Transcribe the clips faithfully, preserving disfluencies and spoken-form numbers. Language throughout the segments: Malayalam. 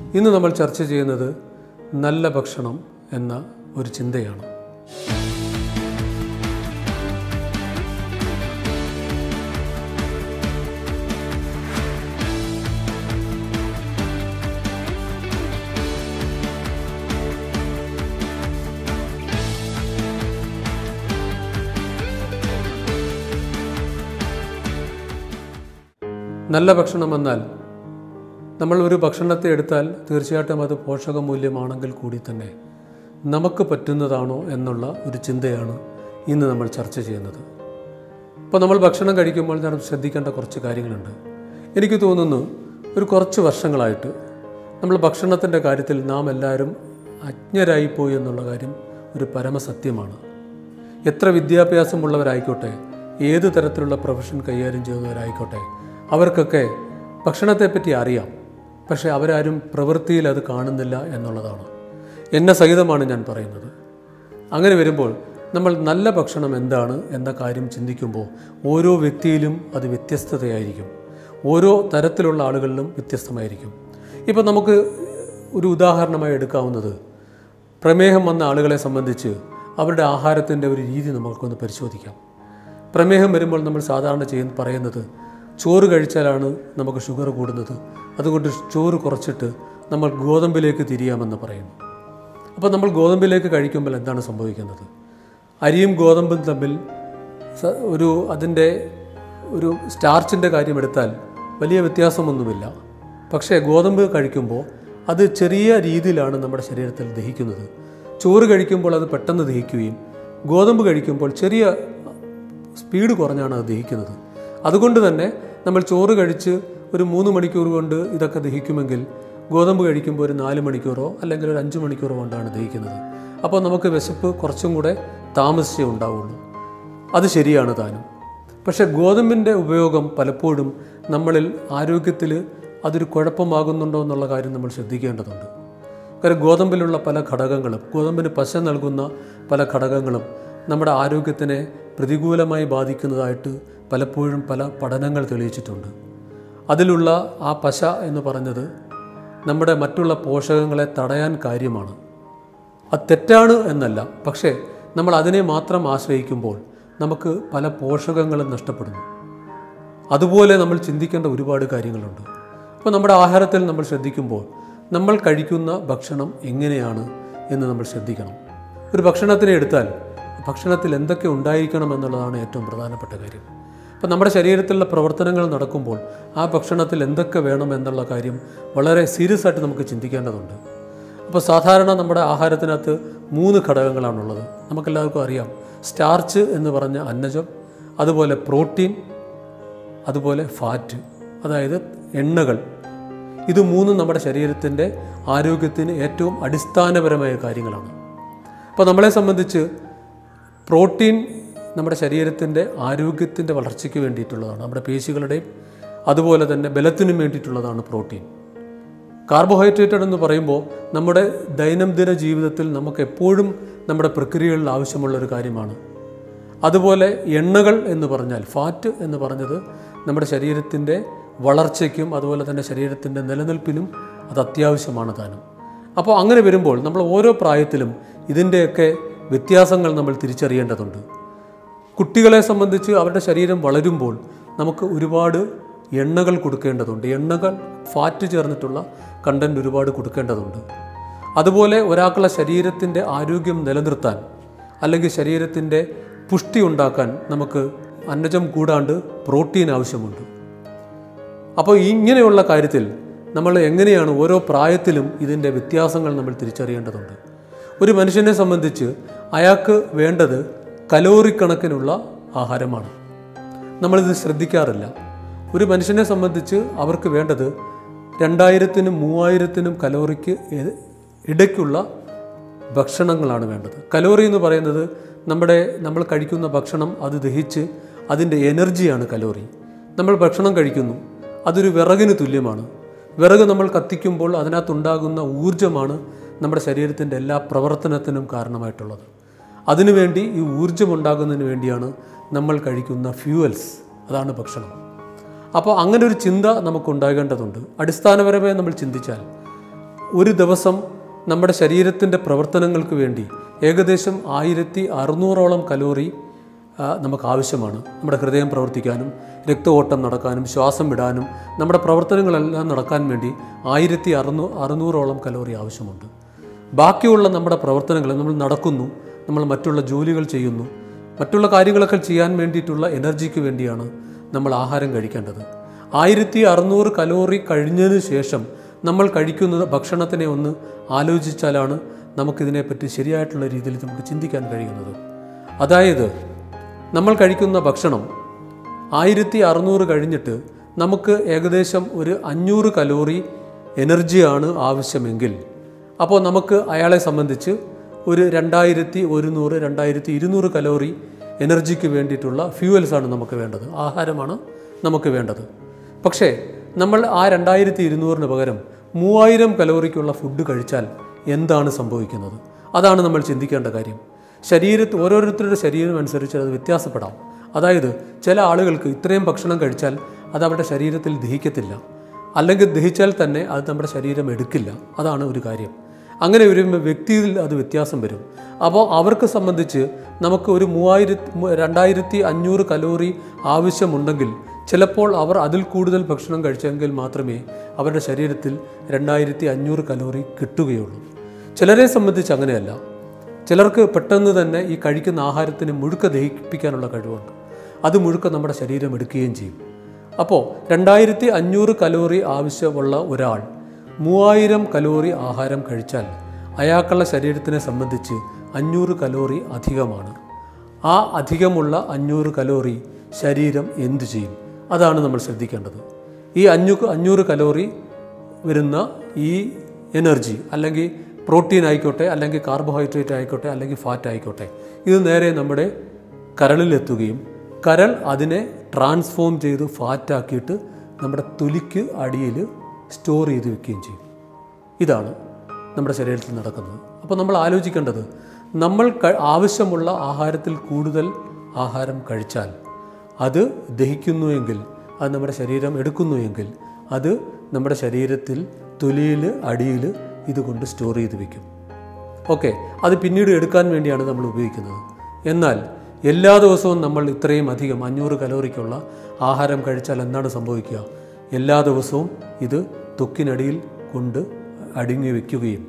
ഇന്ന് നമ്മൾ ചർച്ച ചെയ്യുന്നത് നല്ല ഭക്ഷണം എന്ന ഒരു ചിന്തയാണ്. നല്ല ഭക്ഷണം എന്നാൽ നമ്മൾ ഒരു ഭക്ഷണത്തെ എടുത്താൽ തീർച്ചയായിട്ടും അത് പോഷകമൂല്യമാണെങ്കിൽ കൂടി തന്നെ നമുക്ക് പറ്റുന്നതാണോ എന്നുള്ള ഒരു ചിന്തയാണ് ഇന്ന് നമ്മൾ ചർച്ച ചെയ്യുന്നത്. അപ്പോൾ നമ്മൾ ഭക്ഷണം കഴിക്കുമ്പോൾ ഞാൻ ശ്രദ്ധിക്കേണ്ട കുറച്ച് കാര്യങ്ങളുണ്ട്. എനിക്ക് തോന്നുന്നു ഒരു കുറച്ച് വർഷങ്ങളായിട്ട് നമ്മൾ ഭക്ഷണത്തിൻ്റെ കാര്യത്തിൽ നാം എല്ലാവരും അജ്ഞരായിപ്പോയി എന്നുള്ള കാര്യം ഒരു പരമസത്യമാണ്. എത്ര വിദ്യാഭ്യാസമുള്ളവരായിക്കോട്ടെ, ഏത് തരത്തിലുള്ള പ്രൊഫഷൻ കൈകാര്യം ചെയ്യുന്നവരായിക്കോട്ടെ, അവർക്കൊക്കെ ഭക്ഷണത്തെപ്പറ്റി അറിയാം. പക്ഷേ അവരാരും പ്രവൃത്തിയിൽ അത് കാണുന്നില്ല എന്നുള്ളതാണ്. എന്നെ സഹിതമാണ് ഞാൻ പറയുന്നത്. അങ്ങനെ വരുമ്പോൾ നമ്മൾ നല്ല ഭക്ഷണം എന്താണ് എന്ന കാര്യം ചിന്തിക്കുമ്പോൾ ഓരോ വ്യക്തിയിലും അത് വ്യത്യസ്തതയായിരിക്കും. ഓരോ തരത്തിലുള്ള ആളുകളിലും വ്യത്യസ്തമായിരിക്കും. ഇപ്പോൾ നമുക്ക് ഒരു ഉദാഹരണമായി എടുക്കാവുന്നത്, പ്രമേഹം വന്ന ആളുകളെ സംബന്ധിച്ച് അവരുടെ ആഹാരത്തിൻ്റെ ഒരു രീതി നമുക്കൊന്ന് പരിശോധിക്കാം. പ്രമേഹം വരുമ്പോൾ നമ്മൾ സാധാരണ ചെയ്യുന്ന പറയുന്നത് ചോറ് കഴിച്ചാലാണ് നമുക്ക് ഷുഗർ കൂടുന്നത്, അതുകൊണ്ട് ചോറ് കുറച്ചിട്ട് നമ്മൾ ഗോതമ്പിലേക്ക് തിരിയാമെന്ന് പറയുന്നു. അപ്പോൾ നമ്മൾ ഗോതമ്പിലേക്ക് കഴിക്കുമ്പോൾ എന്താണ് സംഭവിക്കുന്നത്? അരിയും ഗോതമ്പും തമ്മിൽ ഒരു അതിൻ്റെ ഒരു സ്റ്റാർച്ചിൻ്റെ കാര്യം എടുത്താൽ വലിയ വ്യത്യാസമൊന്നുമില്ല. പക്ഷേ ഗോതമ്പ് കഴിക്കുമ്പോൾ അത് ചെറിയ രീതിയിലാണ് നമ്മുടെ ശരീരത്തിൽ ദഹിക്കുന്നത്. ചോറ് കഴിക്കുമ്പോൾ അത് പെട്ടെന്ന് ദഹിക്കുകയും ഗോതമ്പ് കഴിക്കുമ്പോൾ ചെറിയ സ്പീഡ് കുറഞ്ഞാണ് അത് ദഹിക്കുന്നത്. അതുകൊണ്ട് തന്നെ നമ്മൾ ചോറ് കഴിച്ച് ഒരു മൂന്ന് മണിക്കൂർ കൊണ്ട് ഇതൊക്കെ ദഹിക്കുമെങ്കിൽ ഗോതമ്പ് കഴിക്കുമ്പോൾ ഒരു നാല് മണിക്കൂറോ അല്ലെങ്കിൽ ഒരു അഞ്ച് മണിക്കൂറോ കൊണ്ടാണ് ദഹിക്കുന്നത്. അപ്പോൾ നമുക്ക് വിശപ്പ് കുറച്ചും കൂടെ താമസിച്ചേ ഉണ്ടാവുള്ളൂ. അത് ശരിയാണ് താനും. പക്ഷേ ഗോതമ്പിൻ്റെ ഉപയോഗം പലപ്പോഴും നമ്മളിൽ ആരോഗ്യത്തിൽ അതൊരു കുഴപ്പമാകുന്നുണ്ടോ എന്നുള്ള കാര്യം നമ്മൾ ശ്രദ്ധിക്കേണ്ടതുണ്ട്. കാരണം ഗോതമ്പിലുള്ള പല ഘടകങ്ങളും, ഗോതമ്പിന് പശ നൽകുന്ന പല ഘടകങ്ങളും നമ്മുടെ ആരോഗ്യത്തിനെ പ്രതികൂലമായി ബാധിക്കുന്നതായിട്ട് പലപ്പോഴും പല പഠനങ്ങൾ തെളിയിച്ചിട്ടുണ്ട്. അതിലുള്ള ആ പശ എന്ന് പറഞ്ഞത് നമ്മുടെ മറ്റുള്ള പോഷകങ്ങളെ തടയാൻ കാര്യമാണ്. അത് തെറ്റാണ് എന്നല്ല, പക്ഷേ നമ്മൾ അതിനെ മാത്രം ആശ്രയിക്കുമ്പോൾ നമുക്ക് പല പോഷകങ്ങളും നഷ്ടപ്പെടുന്നു. അതുപോലെ നമ്മൾ ചിന്തിക്കേണ്ട ഒരുപാട് കാര്യങ്ങളുണ്ട്. അപ്പോൾ നമ്മുടെ ആഹാരത്തിൽ നമ്മൾ ശ്രദ്ധിക്കുമ്പോൾ നമ്മൾ കഴിക്കുന്ന ഭക്ഷണം എങ്ങനെയാണ് എന്ന് നമ്മൾ ശ്രദ്ധിക്കണം. ഒരു ഭക്ഷണത്തിനെ എടുത്താൽ ഭക്ഷണത്തിൽ എന്തൊക്കെ ഉണ്ടായിരിക്കണം എന്നുള്ളതാണ് ഏറ്റവും പ്രധാനപ്പെട്ട കാര്യം. അപ്പോൾ നമ്മുടെ ശരീരത്തിലുള്ള പ്രവർത്തനങ്ങൾ നടക്കുമ്പോൾ ആ ഭക്ഷണത്തിൽ എന്തൊക്കെ വേണം എന്നുള്ള കാര്യം വളരെ സീരിയസ് ആയിട്ട് നമുക്ക് ചിന്തിക്കേണ്ടതുണ്ട്. അപ്പോൾ സാധാരണ നമ്മുടെ ആഹാരത്തിനകത്ത് മൂന്ന് ഘടകങ്ങളാണുള്ളത്. നമുക്കെല്ലാവർക്കും അറിയാം. സ്റ്റാർച്ച് എന്ന് പറഞ്ഞ അന്നജം, അതുപോലെ പ്രോട്ടീൻ, അതുപോലെ ഫാറ്റ്, അതായത് എണ്ണകൾ. ഇത് മൂന്നും നമ്മുടെ ശരീരത്തിൻ്റെ ആരോഗ്യത്തിന് ഏറ്റവും അടിസ്ഥാനപരമായ കാര്യങ്ങളാണ്. അപ്പോൾ നമ്മളെ സംബന്ധിച്ച് പ്രോട്ടീൻ നമ്മുടെ ശരീരത്തിൻ്റെ ആരോഗ്യത്തിൻ്റെ വളർച്ചയ്ക്ക് വേണ്ടിയിട്ടുള്ളതാണ്. നമ്മുടെ പേശികളുടെയും അതുപോലെ തന്നെ ബലത്തിനും വേണ്ടിയിട്ടുള്ളതാണ് പ്രോട്ടീൻ. കാർബോഹൈഡ്രേറ്റഡ് എന്ന് പറയുമ്പോൾ നമ്മുടെ ദൈനംദിന ജീവിതത്തിൽ നമുക്ക് എപ്പോഴും നമ്മുടെ പ്രക്രിയകളിൽ ആവശ്യമുള്ളൊരു കാര്യമാണ്. അതുപോലെ എണ്ണകൾ എന്ന് പറഞ്ഞാൽ, ഫാറ്റ് എന്ന് പറഞ്ഞത് നമ്മുടെ ശരീരത്തിൻ്റെ വളർച്ചയ്ക്കും അതുപോലെ തന്നെ ശരീരത്തിൻ്റെ നിലനിൽപ്പിനും അത് അത്യാവശ്യമാണ് താനും. അപ്പോൾ അങ്ങനെ വരുമ്പോൾ നമ്മൾ ഓരോ പ്രായത്തിലും ഇതിൻ്റെയൊക്കെ വ്യത്യാസങ്ങൾ നമ്മൾ തിരിച്ചറിയേണ്ടതുണ്ട്. കുട്ടികളെ സംബന്ധിച്ച് അവരുടെ ശരീരം വളരുമ്പോൾ നമുക്ക് ഒരുപാട് എണ്ണകൾ കൊടുക്കേണ്ടതുണ്ട്. എണ്ണകൾ, ഫാറ്റ് ചേർന്നിട്ടുള്ള കണ്ടൻറ്റ് ഒരുപാട് കൊടുക്കേണ്ടതുണ്ട്. അതുപോലെ ഒരാളുടെ ശരീരത്തിൻ്റെ ആരോഗ്യം നിലനിർത്താൻ അല്ലെങ്കിൽ ശരീരത്തിൻ്റെ പുഷ്ടി ഉണ്ടാക്കാൻ നമുക്ക് അന്നജം കൂടാണ്ട് പ്രോട്ടീൻ ആവശ്യമുണ്ട്. അപ്പോൾ ഇങ്ങനെയുള്ള കാര്യത്തിൽ നമ്മൾ എങ്ങനെയാണ് ഓരോ പ്രായത്തിലും ഇതിൻ്റെ വ്യത്യാസങ്ങൾ നമ്മൾ തിരിച്ചറിയേണ്ടതുണ്ട്. ഒരു മനുഷ്യനെ സംബന്ധിച്ച് അയാൾക്ക് വേണ്ടത് കലോറി കണക്കിനുള്ള ആഹാരമാണ്. നമ്മളിത് ശ്രദ്ധിക്കാറില്ല. ഒരു മനുഷ്യനെ സംബന്ധിച്ച് അവർക്ക് വേണ്ടത് രണ്ടായിരത്തിനും മൂവായിരത്തിനും കലോറിക്ക് ഇടയ്ക്കുള്ള ഭക്ഷണങ്ങളാണ് വേണ്ടത്. കലോറി എന്ന് പറയുന്നത് നമ്മുടെ നമ്മൾ കഴിക്കുന്ന ഭക്ഷണം അത് ദഹിച്ച് അതിൻ്റെ എനർജിയാണ് കലോറി. നമ്മൾ ഭക്ഷണം കഴിക്കുന്നു, അതൊരു വിറകിന് തുല്യമാണ്. വിറക് നമ്മൾ കത്തിക്കുമ്പോൾ അതിനകത്തുണ്ടാകുന്ന ഊർജ്ജമാണ് നമ്മുടെ ശരീരത്തിൻ്റെ എല്ലാ പ്രവർത്തനത്തിനും കാരണമായിട്ടുള്ളത്. അതിനുവേണ്ടി ഈ ഊർജ്ജമുണ്ടാകുന്നതിന് വേണ്ടിയാണ് നമ്മൾ കഴിക്കുന്ന ഫ്യൂവൽസ്, അതാണ് ഭക്ഷണം. അപ്പോൾ അങ്ങനെ ഒരു ചിന്ത നമുക്കുണ്ടാകേണ്ടതുണ്ട്. അടിസ്ഥാനപരമായി നമ്മൾ ചിന്തിച്ചാൽ ഒരു ദിവസം നമ്മുടെ ശരീരത്തിൻ്റെ പ്രവർത്തനങ്ങൾക്ക് വേണ്ടി ഏകദേശം ആയിരത്തി അറുന്നൂറോളം കലോറി നമുക്ക് ആവശ്യമാണ്. നമ്മുടെ ഹൃദയം പ്രവർത്തിക്കാനും രക്തഓട്ടം നടക്കാനും ശ്വാസം വിടാനും നമ്മുടെ പ്രവർത്തനങ്ങളെല്ലാം നടക്കാൻ വേണ്ടി ആയിരത്തി അറുന്നൂ അറുന്നൂറോളം കലോറി ആവശ്യമുണ്ട്. ബാക്കിയുള്ള നമ്മുടെ പ്രവർത്തനങ്ങൾ, നമ്മൾ നടക്കുന്നു, നമ്മൾ മറ്റുള്ള ജോലികൾ ചെയ്യുന്നു, മറ്റുള്ള കാര്യങ്ങളൊക്കെ ചെയ്യാൻ വേണ്ടിയിട്ടുള്ള എനർജിക്ക് വേണ്ടിയാണ് നമ്മൾ ആഹാരം കഴിക്കേണ്ടത്. ആയിരത്തി അറുന്നൂറ് കലോറി കഴിഞ്ഞതിന് ശേഷം നമ്മൾ കഴിക്കുന്ന ഭക്ഷണത്തിനെ ഒന്ന് ആലോചിച്ചാലാണ് നമുക്കിതിനെപ്പറ്റി ശരിയായിട്ടുള്ള രീതിയിൽ നമുക്ക് ചിന്തിക്കാൻ കഴിയുന്നത്. അതായത് നമ്മൾ കഴിക്കുന്ന ഭക്ഷണം ആയിരത്തി അറുന്നൂറ് കഴിഞ്ഞിട്ട് നമുക്ക് ഏകദേശം ഒരു അഞ്ഞൂറ് കലോറി എനർജിയാണ് ആവശ്യമെങ്കിൽ, അപ്പോൾ നമുക്ക് അയാളെ സംബന്ധിച്ച് ഒരു രണ്ടായിരത്തി ഒരുന്നൂറ് രണ്ടായിരത്തി ഇരുന്നൂറ് കലോറി എനർജിക്ക് വേണ്ടിയിട്ടുള്ള ഫ്യൂവൽസാണ് നമുക്ക് വേണ്ടത്, ആഹാരമാണ് നമുക്ക് വേണ്ടത്. പക്ഷേ നമ്മൾ ആ രണ്ടായിരത്തി ഇരുന്നൂറിന് പകരം മൂവായിരം കലോറിക്കുള്ള ഫുഡ് കഴിച്ചാൽ എന്താണ് സംഭവിക്കുന്നത്? അതാണ് നമ്മൾ ചിന്തിക്കേണ്ട കാര്യം. ശരീരത്തിൽ ഓരോരുത്തരുടെ ശരീരം അനുസരിച്ച് അത് വ്യത്യാസപ്പെടാം. അതായത് ചില ആളുകൾക്ക് ഇത്രയും ഭക്ഷണം കഴിച്ചാൽ അത് അവരുടെ ശരീരത്തിൽ ദഹിക്കത്തില്ല, അല്ലെങ്കിൽ ദഹിച്ചാൽ തന്നെ അത് നമ്മുടെ ശരീരം എടുക്കില്ല. അതാണ് ഒരു കാര്യം. അങ്ങനെ വരുമ്പോൾ വ്യക്തിയിൽ അത് വ്യത്യാസം വരും. അപ്പോൾ അവർക്ക് സംബന്ധിച്ച് നമുക്ക് ഒരു മൂവായിരത്തി രണ്ടായിരത്തി അഞ്ഞൂറ് കലോറി ആവശ്യമുണ്ടെങ്കിൽ ചിലപ്പോൾ അവർ അതിൽ കൂടുതൽ ഭക്ഷണം കഴിച്ചെങ്കിൽ മാത്രമേ അവരുടെ ശരീരത്തിൽ രണ്ടായിരത്തി അഞ്ഞൂറ് കലോറി കിട്ടുകയുള്ളൂ. ചിലരെ സംബന്ധിച്ച് അങ്ങനെയല്ല. ചിലർക്ക് പെട്ടെന്ന് തന്നെ ഈ കഴിക്കുന്ന ആഹാരത്തിന് മുഴുക്ക ദഹിപ്പിക്കാനുള്ള കഴിവുണ്ട്. അത് മുഴുക്ക നമ്മുടെ ശരീരം എടുക്കുകയും ചെയ്യും. അപ്പോൾ രണ്ടായിരത്തി അഞ്ഞൂറ് കലോറി ആവശ്യമുള്ള ഒരാൾ മൂവായിരം കലോറി ആഹാരം കഴിച്ചാൽ അയാൾക്കുള്ള ശരീരത്തിനെ സംബന്ധിച്ച് അഞ്ഞൂറ് കലോറി അധികമാണ്. ആ അധികമുള്ള അഞ്ഞൂറ് കലോറി ശരീരം എന്തു ചെയ്യും? അതാണ് നമ്മൾ ശ്രദ്ധിക്കേണ്ടത്. ഈ അഞ്ഞൂറ് അഞ്ഞൂറ് കലോറി വരുന്ന ഈ എനർജി, അല്ലെങ്കിൽ പ്രോട്ടീൻ ആയിക്കോട്ടെ, അല്ലെങ്കിൽ കാർബോഹൈഡ്രേറ്റ് ആയിക്കോട്ടെ, അല്ലെങ്കിൽ ഫാറ്റ് ആയിക്കോട്ടെ, ഇത് നേരെ നമ്മുടെ കരളിലെത്തുകയും കരൾ അതിനെ ട്രാൻസ്ഫോം ചെയ്ത് ഫാറ്റാക്കിയിട്ട് നമ്മുടെ തൊലിക്ക് അടിയിൽ സ്റ്റോർ ചെയ്ത് വെക്കുകയും ചെയ്യും. ഇതാണ് നമ്മുടെ ശരീരത്തിൽ നടക്കുന്നത്. അപ്പോൾ നമ്മൾ ആലോചിക്കേണ്ടത്, നമ്മൾ ആവശ്യമുള്ള ആഹാരത്തിൽ കൂടുതൽ ആഹാരം കഴിച്ചാൽ അത് ദഹിക്കുന്നുവെങ്കിൽ, അത് നമ്മുടെ ശരീരം എടുക്കുന്നുവെങ്കിൽ, അത് നമ്മുടെ ശരീരത്തിൽ തൊലിയിൽ അടിയിൽ ഇതുകൊണ്ട് സ്റ്റോർ ചെയ്ത് വയ്ക്കും. ഓക്കെ, അത് പിന്നീട് എടുക്കാൻ വേണ്ടിയാണ് നമ്മൾ ഉപയോഗിക്കുന്നത്. എന്നാൽ എല്ലാ ദിവസവും നമ്മൾ ഇത്രയും അധികം അഞ്ഞൂറ് കലോറിക്കുള്ള ആഹാരം കഴിച്ചാൽ എന്താണ് സംഭവിക്കുക? എല്ലാ ദിവസവും ഇത് ത്വക്കിനടിയിൽ കൊണ്ട് അടിങ്ങി വയ്ക്കുകയും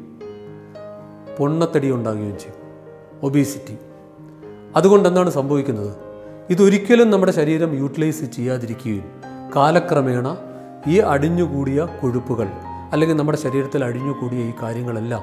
പൊണ്ണത്തടി ഉണ്ടാകുകയും ചെയ്യും, ഒബീസിറ്റി. അതുകൊണ്ട് എന്താണ് സംഭവിക്കുന്നത്? ഇതൊരിക്കലും നമ്മുടെ ശരീരം യൂട്ടിലൈസ് ചെയ്യാതിരിക്കുകയും കാലക്രമേണ ഈ അടിഞ്ഞുകൂടിയ കൊഴുപ്പുകൾ, അല്ലെങ്കിൽ നമ്മുടെ ശരീരത്തിൽ അടിഞ്ഞുകൂടിയ ഈ കാര്യങ്ങളെല്ലാം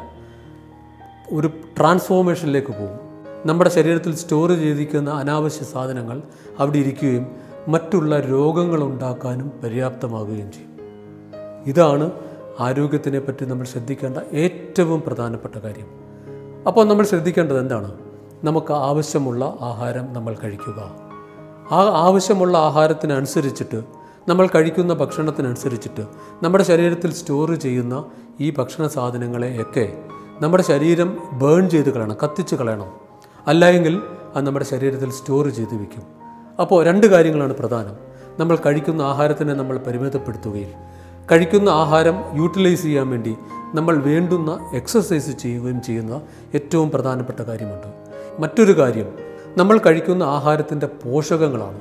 ഒരു ട്രാൻസ്ഫോർമേഷനിലേക്ക് പോകും. നമ്മുടെ ശരീരത്തിൽ സ്റ്റോർ ചെയ്തിരിക്കുന്ന അനാവശ്യ സാധനങ്ങൾ അവിടെ ഇരിക്കുകയും മറ്റുള്ള രോഗങ്ങൾ ഉണ്ടാക്കാനും പര്യാപ്തമാകുകയും ചെയ്യും. ഇതാണ് ആരോഗ്യത്തിനെ പറ്റി നമ്മൾ ശ്രദ്ധിക്കേണ്ട ഏറ്റവും പ്രധാനപ്പെട്ട കാര്യം. അപ്പോൾ നമ്മൾ ശ്രദ്ധിക്കേണ്ടത് എന്താണ്? നമുക്ക് ആവശ്യമുള്ള ആഹാരം നമ്മൾ കഴിക്കുക. ആ ആവശ്യമുള്ള ആഹാരത്തിനനുസരിച്ചിട്ട്, നമ്മൾ കഴിക്കുന്ന ഭക്ഷണത്തിനനുസരിച്ചിട്ട് നമ്മുടെ ശരീരത്തിൽ സ്റ്റോർ ചെയ്യുന്ന ഈ ഭക്ഷണ സാധനങ്ങളെയൊക്കെ നമ്മുടെ ശരീരം ബേൺ ചെയ്ത് കളയണം, കത്തിച്ച് കളയണം. അല്ലെങ്കിൽ അത് നമ്മുടെ ശരീരത്തിൽ സ്റ്റോർ ചെയ്ത് വയ്ക്കും. അപ്പോൾ രണ്ട് കാര്യങ്ങളാണ് പ്രധാനം. നമ്മൾ കഴിക്കുന്ന ആഹാരത്തിനെ നമ്മൾ പരിമിതപ്പെടുത്തുകയും കഴിക്കുന്ന ആഹാരം യൂട്ടിലൈസ് ചെയ്യാൻ വേണ്ടി നമ്മൾ വേണ്ടുന്ന എക്സസൈസ് ചെയ്യുകയും ചെയ്യുന്ന ഏറ്റവും പ്രധാനപ്പെട്ട കാര്യമുണ്ട്. മറ്റൊരു കാര്യം, നമ്മൾ കഴിക്കുന്ന ആഹാരത്തിൻ്റെ പോഷകങ്ങളാണ്.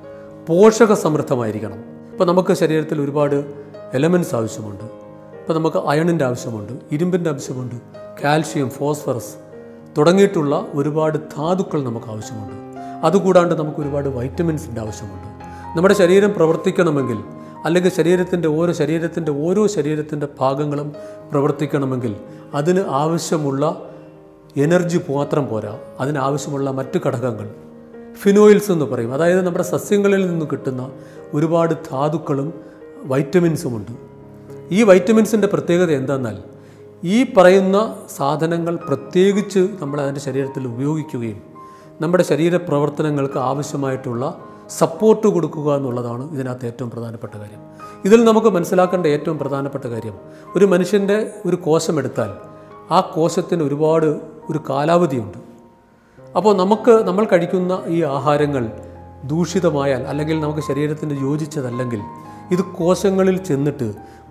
പോഷക സമൃദ്ധമായിരിക്കണം. ഇപ്പോൾ നമുക്ക് ശരീരത്തിൽ ഒരുപാട് എലമെൻറ്റ്സ് ആവശ്യമുണ്ട്. ഇപ്പോൾ നമുക്ക് അയണിൻ്റെ ആവശ്യമുണ്ട്, ഇരുമ്പിൻ്റെ ആവശ്യമുണ്ട്, കാൽഷ്യം, ഫോസ്ഫറസ് തുടങ്ങിയിട്ടുള്ള ഒരുപാട് ധാതുക്കൾ നമുക്ക് ആവശ്യമുണ്ട്. അതുകൂടാണ്ട് നമുക്ക് ഒരുപാട് വൈറ്റമിൻസിൻ്റെ ആവശ്യമുണ്ട്. നമ്മുടെ ശരീരം പ്രവർത്തിക്കണമെങ്കിൽ, അല്ലെങ്കിൽ ശരീരത്തിൻ്റെ ഓരോ ശരീരത്തിൻ്റെ ഓരോ ശരീരത്തിൻ്റെ ഭാഗങ്ങളും പ്രവർത്തിക്കണമെങ്കിൽ അതിന് ആവശ്യമുള്ള എനർജി മാത്രം പോരാ, അതിനാവശ്യമുള്ള മറ്റു ഘടകങ്ങൾ, ഫിനോയിൽസ് എന്ന് പറയും. അതായത് നമ്മുടെ സസ്യങ്ങളിൽ നിന്ന് കിട്ടുന്ന ഒരുപാട് ധാതുക്കളും വൈറ്റമിൻസുമുണ്ട്. ഈ വൈറ്റമിൻസിൻ്റെ പ്രത്യേകത എന്താണെന്നാൽ, ഈ പറയുന്ന സാധനങ്ങൾ പ്രത്യേകിച്ച് നമ്മൾ അതിൻ്റെ ശരീരത്തിൽ ഉപയോഗിക്കുകയും നമ്മുടെ ശരീരപ്രവർത്തനങ്ങൾക്ക് ആവശ്യമായിട്ടുള്ള സപ്പോർട്ട് കൊടുക്കുക എന്നുള്ളതാണ് ഇതിനകത്ത് ഏറ്റവും പ്രധാനപ്പെട്ട കാര്യം. ഇതിൽ നമുക്ക് മനസ്സിലാക്കേണ്ട ഏറ്റവും പ്രധാനപ്പെട്ട കാര്യം, ഒരു മനുഷ്യൻ്റെ ഒരു കോശമെടുത്താൽ ആ കോശത്തിന് ഒരുപാട് ഒരു കാലാവധിയുണ്ട്. അപ്പോൾ നമുക്ക് നമ്മൾ കഴിക്കുന്ന ഈ ആഹാരങ്ങൾ ദൂഷിതമായാൽ, അല്ലെങ്കിൽ നമുക്ക് ശരീരത്തിന് യോജിച്ചതല്ലെങ്കിൽ, ഇത് കോശങ്ങളിൽ ചെന്നിട്ട്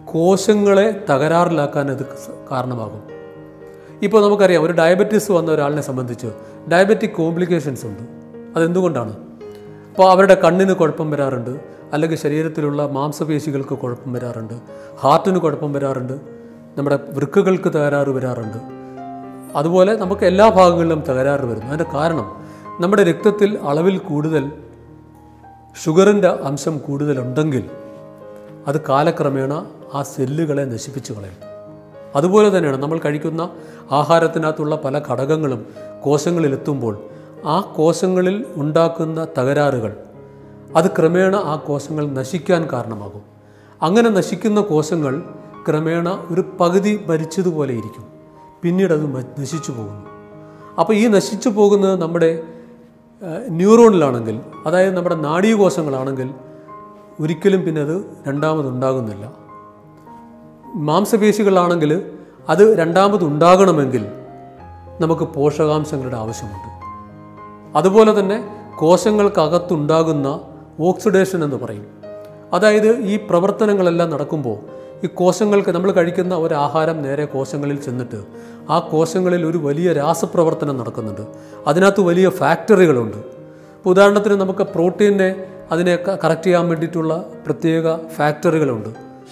കോശങ്ങളെ തകരാറിലാക്കാൻ അത് കാരണമാകും. ഇപ്പോൾ നമുക്കറിയാം, ഒരു ഡയബറ്റീസ് വന്ന ഒരാളിനെ സംബന്ധിച്ച് ഡയബറ്റിക് കോംപ്ലിക്കേഷൻസ് ഉണ്ട്. അതെന്തുകൊണ്ടാണ്? അപ്പോൾ അവരുടെ കണ്ണിന് കുഴപ്പം വരാറുണ്ട്, അല്ലെങ്കിൽ ശരീരത്തിലുള്ള മാംസപേശികൾക്ക് കുഴപ്പം വരാറുണ്ട്, ഹാർട്ടിന് കുഴപ്പം വരാറുണ്ട്, നമ്മുടെ വൃക്കകൾക്ക് തകരാറ് വരാറുണ്ട്. അതുപോലെ നമുക്ക് എല്ലാ ഭാഗങ്ങളിലും തകരാറ് വരുന്നു. അതിൻ്റെ കാരണം നമ്മുടെ രക്തത്തിൽ അളവിൽ കൂടുതൽ ഷുഗറിൻ്റെ അംശം കൂടുതലുണ്ടെങ്കിൽ അത് കാലക്രമേണ ആ സെല്ലുകളെ നശിപ്പിച്ചു കളയും. അതുപോലെ തന്നെയാണ് നമ്മൾ കഴിക്കുന്ന ആഹാരത്തിനകത്തുള്ള പല ഘടകങ്ങളും കോശങ്ങളിലെത്തുമ്പോൾ ആ കോശങ്ങളിൽ ഉണ്ടാക്കുന്ന തകരാറുകൾ അത് ക്രമേണ ആ കോശങ്ങൾ നശിക്കാൻ കാരണമാകും. അങ്ങനെ നശിക്കുന്ന കോശങ്ങൾ ക്രമേണ ഒരു പകുതി മരിച്ചതുപോലെ ഇരിക്കും, പിന്നീട് അത് നശിച്ചു പോകുന്നു. അപ്പോൾ ഈ നശിച്ചു പോകുന്നത് നമ്മുടെ ന്യൂറോണിലാണെങ്കിൽ, അതായത് നമ്മുടെ നാഡീകോശങ്ങളാണെങ്കിൽ ഒരിക്കലും പിന്നെ അത് രണ്ടാമതുണ്ടാകുന്നില്ല. മാംസപേശികളാണെങ്കിൽ അത് രണ്ടാമതുണ്ടാകണമെങ്കിൽ നമുക്ക് പോഷകാംശങ്ങളുടെ ആവശ്യമുണ്ട്. അതുപോലെ തന്നെ കോശങ്ങൾക്കകത്തുണ്ടാകുന്ന ഓക്സിഡേഷൻ എന്ന് പറയും. അതായത് ഈ പ്രവർത്തനങ്ങളെല്ലാം നടക്കുമ്പോൾ ഈ കോശങ്ങൾക്ക് നമ്മൾ കഴിക്കുന്ന ഒരു ആഹാരം നേരെ കോശങ്ങളിൽ ചെന്നിട്ട് ആ കോശങ്ങളിൽ ഒരു വലിയ രാസപ്രവർത്തനം നടക്കുന്നുണ്ട്. അതിനകത്ത് വലിയ ഫാക്ടറികളുണ്ട്. ഇപ്പോൾ ഉദാഹരണത്തിന് നമുക്ക് പ്രോട്ടീനെ അതിനെ കറക്റ്റ് ചെയ്യാൻ വേണ്ടിയിട്ടുള്ള പ്രത്യേക ഫാക്ടറികളുണ്ട്.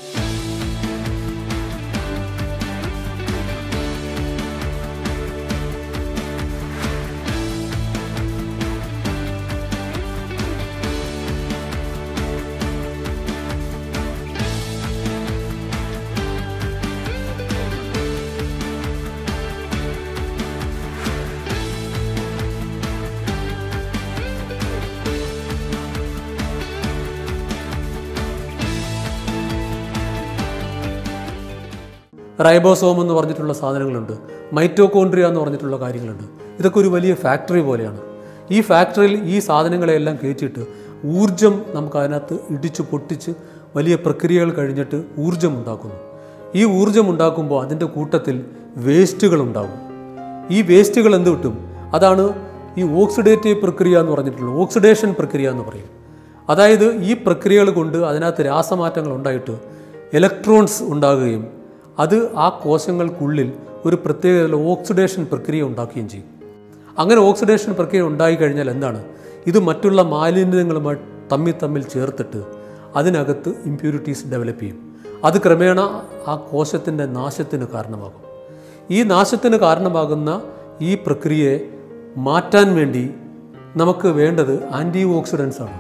റൈബോസോം എന്ന് പറഞ്ഞിട്ടുള്ള സാധനങ്ങളുണ്ട്, മൈറ്റോകോൺട്രിയ എന്ന് പറഞ്ഞിട്ടുള്ള കാര്യങ്ങളുണ്ട്. ഇതൊക്കെ ഒരു വലിയ ഫാക്ടറി പോലെയാണ്. ഈ ഫാക്ടറിയിൽ ഈ സാധനങ്ങളെല്ലാം കയറ്റിയിട്ട് ഊർജം നമുക്ക് അതിനകത്ത് ഇടിച്ച് പൊട്ടിച്ച് വലിയ പ്രക്രിയകൾ കഴിഞ്ഞിട്ട് ഊർജം ഉണ്ടാക്കുന്നു. ഈ ഊർജം ഉണ്ടാക്കുമ്പോൾ അതിൻ്റെ കൂട്ടത്തിൽ വേസ്റ്റുകൾ ഉണ്ടാകും. ഈ വേസ്റ്റുകൾ എന്ത് കിട്ടും? അതാണ് ഈ ഓക്സിഡേറ്റീവ് പ്രക്രിയ എന്ന് പറഞ്ഞിട്ടുള്ളത്, ഓക്സിഡേഷൻ പ്രക്രിയ എന്ന് പറയും. അതായത് ഈ പ്രക്രിയകൾ കൊണ്ട് അതിനകത്ത് രാസമാറ്റങ്ങൾ ഉണ്ടായിട്ട് ഇലക്ട്രോൺസ് ഉണ്ടാകുകയും അത് ആ കോശങ്ങൾക്കുള്ളിൽ ഒരു പ്രത്യേക ഓക്സിഡേഷൻ പ്രക്രിയ ഉണ്ടാക്കുകയും ചെയ്യും. അങ്ങനെ ഓക്സിഡേഷൻ പ്രക്രിയ ഉണ്ടായിക്കഴിഞ്ഞാൽ എന്താണ്? ഇത് മറ്റുള്ള മാലിന്യങ്ങളുമായി തമ്മിൽ തമ്മിൽ ചേർത്തിട്ട് അതിനകത്ത് ഇമ്പ്യൂരിറ്റീസ് ഡെവലപ്പ് ചെയ്യും. അത് ക്രമേണ ആ കോശത്തിൻ്റെ നാശത്തിന് കാരണമാകും. ഈ നാശത്തിന് കാരണമാകുന്ന ഈ പ്രക്രിയയെ മാറ്റാൻ വേണ്ടി നമുക്ക് വേണ്ടത് ആൻറ്റി ഓക്സിഡൻസ് ആണ്.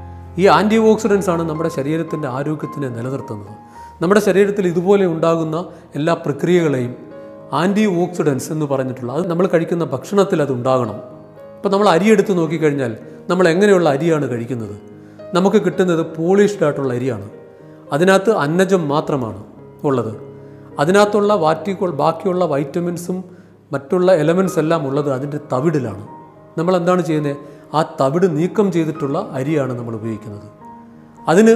ഈ ആൻറ്റി ഓക്സിഡൻസ് ആണ് നമ്മുടെ ശരീരത്തിൻ്റെ ആരോഗ്യത്തിനെ നിലനിർത്തുന്നത്. നമ്മുടെ ശരീരത്തിൽ ഇതുപോലെ ഉണ്ടാകുന്ന എല്ലാ പ്രക്രിയകളെയും ആൻറ്റി ഓക്സിഡൻസ് എന്ന് പറഞ്ഞിട്ടുള്ള അത് നമ്മൾ കഴിക്കുന്ന ഭക്ഷണത്തിൽ അത് ഉണ്ടാകണം. ഇപ്പോൾ നമ്മൾ അരി എടുത്ത് നോക്കിക്കഴിഞ്ഞാൽ നമ്മൾ എങ്ങനെയുള്ള അരിയാണ് കഴിക്കുന്നത്? നമുക്ക് കിട്ടുന്നത് പോളിഷ്ഡ് ആയിട്ടുള്ള അരിയാണ്. അതിനകത്ത് അന്നജം മാത്രമാണ് ഉള്ളത്. അതിനകത്തുള്ള വാറ്റിക്കോൾ ബാക്കിയുള്ള വൈറ്റമിൻസും മറ്റുള്ള എലമെൻറ്റ്സ് എല്ലാം ഉള്ളത് അതിൻ്റെ തവിടിലാണ്. നമ്മൾ എന്താണ് ചെയ്യുന്നത്? ആ തവിട് നീക്കം ചെയ്തിട്ടുള്ള അരിയാണ് നമ്മൾ ഉപയോഗിക്കുന്നത്. അതിന്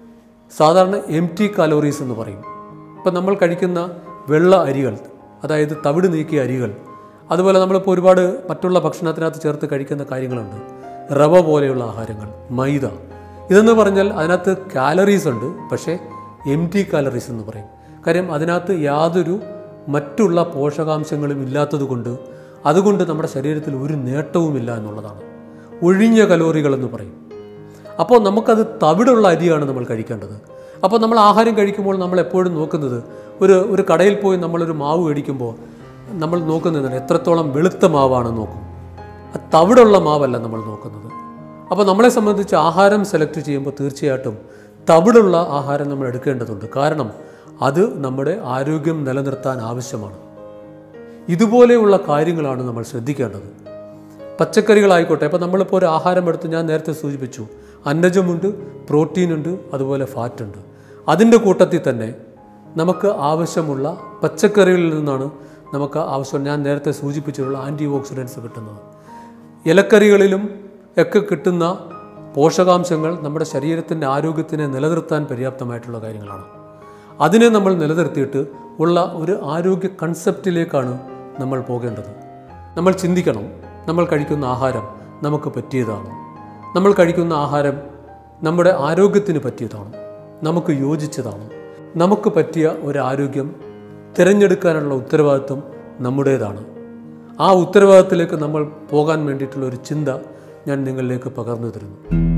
സാധാരണ എം ടി കാലോറീസ് എന്ന് പറയും. ഇപ്പം നമ്മൾ കഴിക്കുന്ന വെള്ള അരികൾ, അതായത് തവിട് നീക്കിയ അരികൾ, അതുപോലെ നമ്മളിപ്പോൾ ഒരുപാട് മറ്റുള്ള ഭക്ഷണത്തിനകത്ത് ചേർത്ത് കഴിക്കുന്ന കാര്യങ്ങളുണ്ട്. റവ പോലെയുള്ള ആഹാരങ്ങൾ, മൈദ, ഇതെന്ന് പറഞ്ഞാൽ അതിനകത്ത് കാലറീസ് ഉണ്ട്, പക്ഷേ എം ടി കാലറീസ് എന്ന് പറയും. കാര്യം അതിനകത്ത് യാതൊരു മറ്റുള്ള പോഷകാംശങ്ങളും ഇല്ലാത്തത് കൊണ്ട് അതുകൊണ്ട് നമ്മുടെ ശരീരത്തിൽ ഒരു നേട്ടവുമില്ല എന്നുള്ളതാണ്. ഒഴിഞ്ഞ കലോറികൾ എന്ന് പറയും. അപ്പോൾ നമുക്കത് തവിടുള്ള അരിയാണ് നമ്മൾ കഴിക്കേണ്ടത്. അപ്പോൾ നമ്മൾ ആഹാരം കഴിക്കുമ്പോൾ നമ്മൾ എപ്പോഴും നോക്കുന്നത്, ഒരു ഒരു കടയിൽ പോയി നമ്മളൊരു മാവ് മേടിക്കുമ്പോൾ നമ്മൾ നോക്കുന്നത് എത്രത്തോളം വെളുത്ത മാവാണെന്ന് നോക്കും. അത് തവിടുള്ള മാവല്ല നമ്മൾ നോക്കുന്നത്. അപ്പോൾ നമ്മളെ സംബന്ധിച്ച് ആഹാരം സെലക്ട് ചെയ്യുമ്പോൾ തീർച്ചയായിട്ടും തവിടുള്ള ആഹാരം നമ്മൾ എടുക്കേണ്ടതുണ്ട്. കാരണം അത് നമ്മുടെ ആരോഗ്യം നിലനിർത്താൻ ആവശ്യമാണ്. ഇതുപോലെയുള്ള കാര്യങ്ങളാണ് നമ്മൾ ശ്രദ്ധിക്കേണ്ടത്. പച്ചക്കറികളായിക്കോട്ടെ, ഇപ്പോൾ നമ്മളിപ്പോൾ ഒരു ആഹാരം എടുത്ത് ഞാൻ നേരത്തെ സൂചിപ്പിച്ചു, അന്നജമുണ്ട്, പ്രോട്ടീനുണ്ട്, അതുപോലെ ഫാറ്റുണ്ട്. അതിൻ്റെ കൂട്ടത്തിൽ തന്നെ നമുക്ക് ആവശ്യമുള്ള പച്ചക്കറികളിൽ നിന്നാണ് നമുക്ക് ആവശ്യം ഞാൻ നേരത്തെ സൂചിപ്പിച്ചിട്ടുള്ള ആൻറ്റി ഓക്സിഡൻസ് കിട്ടുന്നത്. ഇലക്കറികളിലും ഒക്കെ കിട്ടുന്ന പോഷകാംശങ്ങൾ നമ്മുടെ ശരീരത്തിൻ്റെ ആരോഗ്യത്തിനെ നിലനിർത്താൻ പര്യാപ്തമായിട്ടുള്ള കാര്യങ്ങളാണ്. അതിനെ നമ്മൾ നിലനിർത്തിയിട്ട് ഉള്ള ഒരു ആരോഗ്യ കൺസെപ്റ്റിലേക്കാണ് നമ്മൾ പോകേണ്ടത്. നമ്മൾ ചിന്തിക്കണം, നമ്മൾ കഴിക്കുന്ന ആഹാരം നമുക്ക് പറ്റിയതാണോ? നമ്മൾ കഴിക്കുന്ന ആഹാരം നമ്മുടെ ആരോഗ്യത്തിന് പറ്റിയതാണോ? നമുക്ക് യോജിച്ചതാണോ? നമുക്ക് പറ്റിയ ഒരു ആരോഗ്യം തിരഞ്ഞെടുക്കാനുള്ള ഉത്തരവാദിത്വം നമ്മുടേതാണ്. ആ ഉത്തരവാദിത്തത്തിലേക്ക് നമ്മൾ പോകാൻ വേണ്ടിയിട്ടുള്ള ഒരു ചിന്ത ഞാൻ നിങ്ങളിലേക്ക് പകർന്നു തരുന്നു.